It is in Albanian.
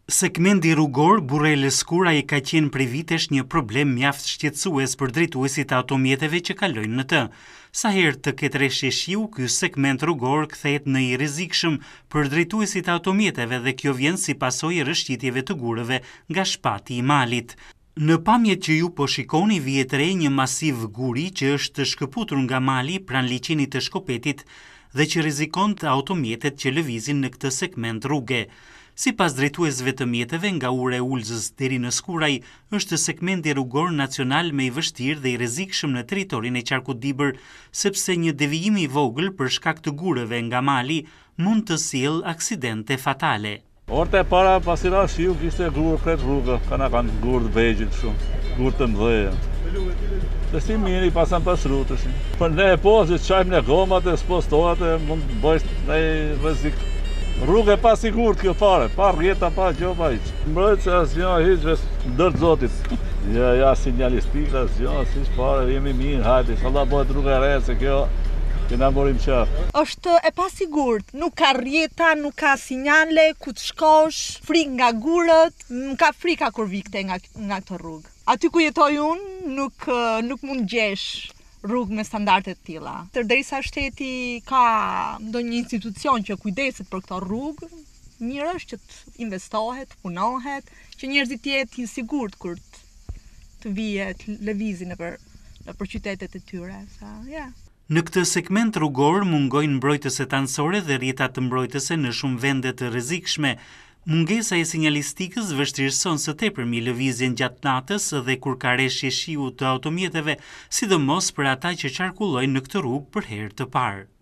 Segmenti rrugor Burrë-Lëskura ka qenë prej vitesh një problem mjaft shqetësues për drejtuesit e automjeteve që kalojnë në të. Sa herë të ketë rreshje shiu, ky segment rrugor kthehet në i rrezikshëm për drejtuesit e automjeteve dhe kjo vjen si pasojë e rrëshqitjeve të gurëve nga shpati i malit. Në pamjet që ju po shikoni vihet re një masiv guri që është shkëputur nga mali pranë liçenit të Shkopetit dhe që rrezikon të automjetet që lëvizin në këtë segment rruge. Sipas drejtuesve të mjeteve, nga ura e Ulzës deri në Skuraj, është segmenti rrugor nacional më i vështirë dhe i rrezikshëm në territorin e qarkut Dibër, sepse një devijim i vogël për shkak të gurëve nga mali mund të sjellë aksidente fatale. Orte e para pasi ra shiu kishte gurë kretë rrugë, kanë gurë të vegjël shumë, gurë të mëdheja. Dhe si miri pasan pas rrutëshin. Për ne e pozit qajmë në gomat e spostorat e mund të bëjsh në rrezik. Rrugë e pa sigurt kjo fare, pa rrjeta, pa gjo, pa hiq. Mbrojt se asgjë hiq, ndër zotit. Ja sinjalistik, asgjë, si shpare, jemi mirë, hajde, inshallah bëhet rrugë e re, se kjo na morim qafë. Është e pasigurt, nuk ka rrjeta, nuk ka sinjale, ku të shkosh, frik nga gurët, nuk ka frika kur vikte nga këtë rrugë. Aty ku jetoj unë, nuk mund gjesh rrugë me standarde të tilla. Derisa shteti ka ndonjë institucion që kujdeset për këtë rrugë, mirë është që të investohet, punohet, që njerëzit të jetë i sigurt kur të vihet lëvizin nëpër qytetet e tyre. Në këtë segment rrugor mungojnë mbrojtëset anësore dhe rrjeta të mbrojtëse në shumë vende të rrezikshme. Mungesa e sinjalistikës vështirëson së tepërmi lëvizjen gjatë natës dhe kur ka rreshje shiu të automjeteve, sidomos për ata që qarkullojnë në këtë rrugë për herë të parë.